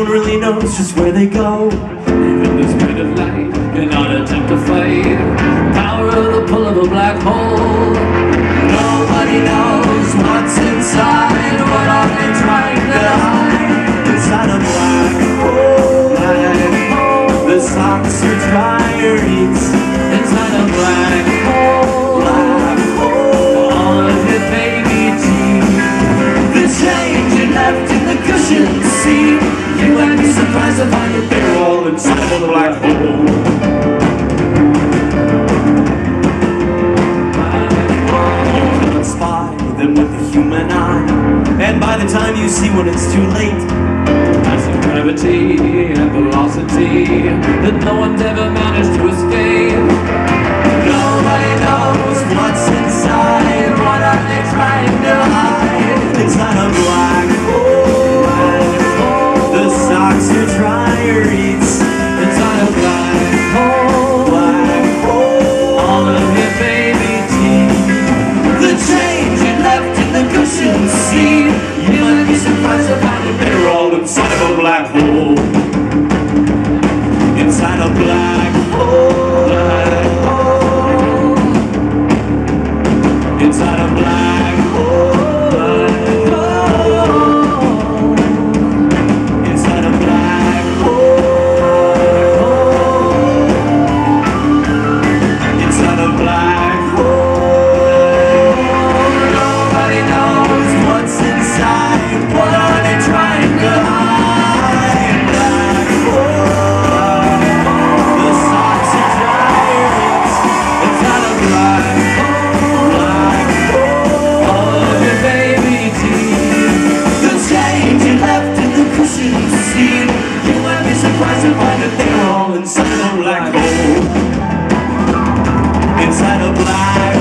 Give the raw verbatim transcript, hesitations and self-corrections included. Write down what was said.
one really knows just where they go. Even the speed of light cannot attempt to fight power of the pull of a black hole. Nobody knows what's inside. What are they trying to hide? Inside a black hole, black hole. The socks are dryer eats. Inside a black hole, black hole. All of your baby teeth. The change you left in the cushion seat. You might be surprised to find that they're all inside of a black hole. With the human eye, and by the time you see when it's too late, massive gravity and velocity that no one's ever managed to escape. Nobody knows what's inside. What are they trying to hide? Inside a black hole, the socks your dryer eats. Inside a black hole, black hole, all of your baby teeth. The change you left in the cushion seat. You might be surprised to find that they're all inside of a black hole. Inside a black hole, black hole. Inside a black hole, black hole. Inside a black hole. Inside a black hole. Nobody knows what's inside. What are they trying to hide? Black hole. The socks are dryer. Inside a black hole, black hole. All of your baby teeth. The change you left in the cushion seat. You might be surprised to find that they're all inside a black hole. Inside a black